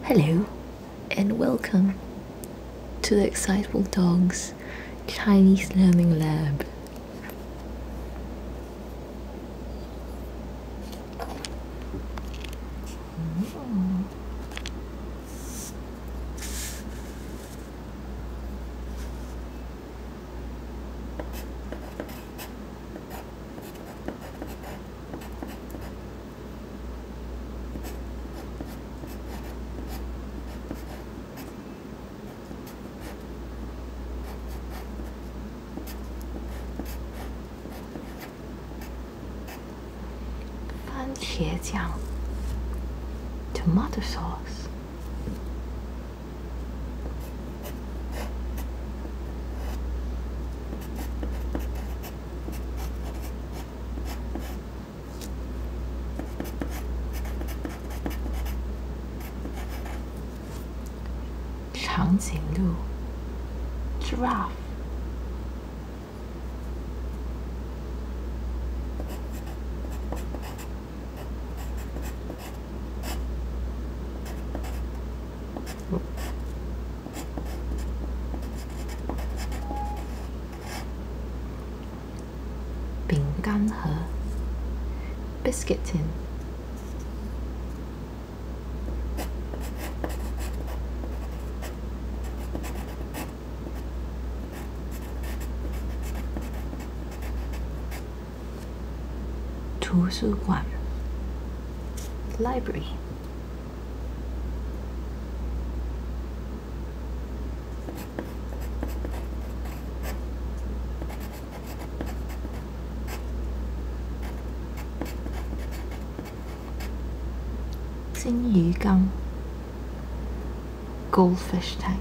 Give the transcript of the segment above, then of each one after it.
Hello, and welcome to the Excitable Dogs Chinese Learning Lab.番茄酱 tomato sauce. Changqinglu giraffe. Binggan He biscuit tin. Tusuguan library. Jingyugang goldfish tank.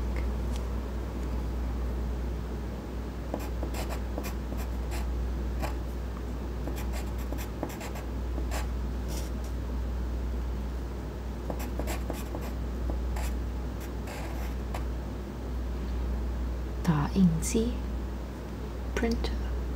DaYingji printer.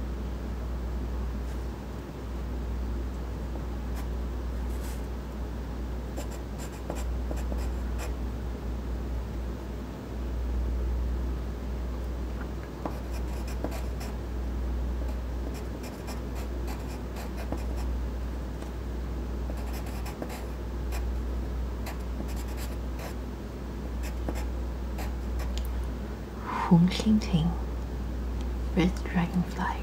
Hongxingting red dragonfly.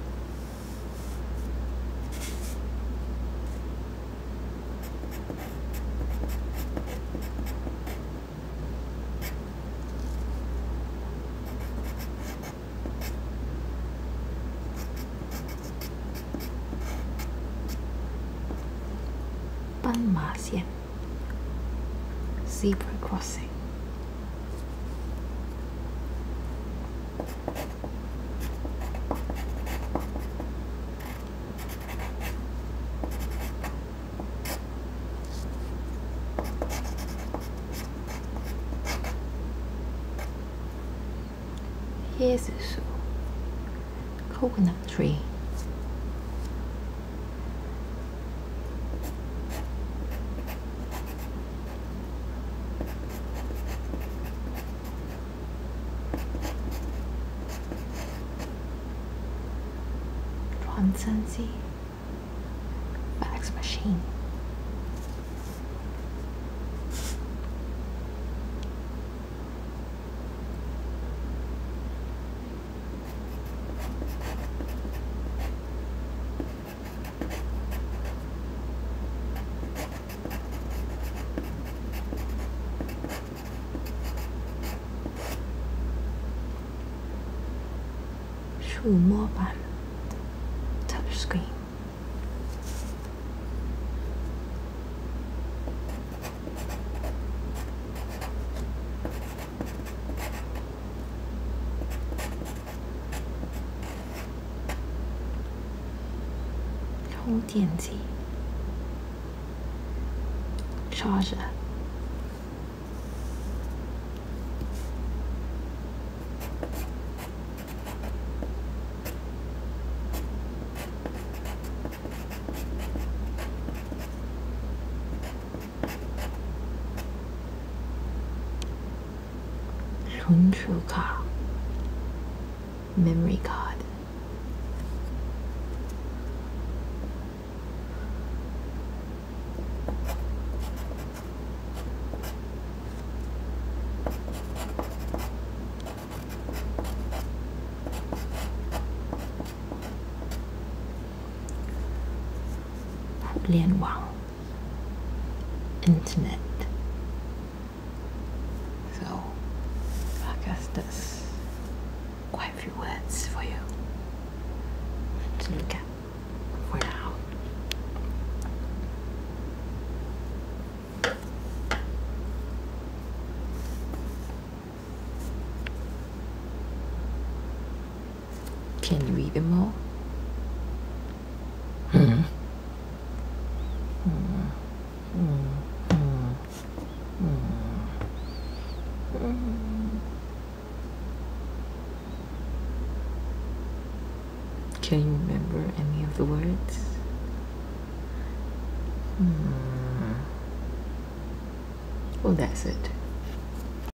Banmaxian zebra crossing. Here's a coconut tree. Zhuangzhenji fax machine. Shumoban touchscreen. Chongdianji charger. Tunchuka. Memory card. Lian Wang. Internet. So I guess that's quite a few words for you to look at for now. Can you read them all? Can you remember any of the words? Well, that's it.